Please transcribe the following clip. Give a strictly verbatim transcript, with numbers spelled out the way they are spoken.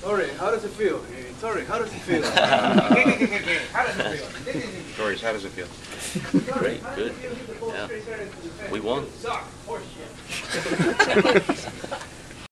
Torres, how does it feel? Hey, Torres, how does it feel? How does it feel? Torres, how does it feel? Great, good. Yeah. We won. Suck. Horseshit.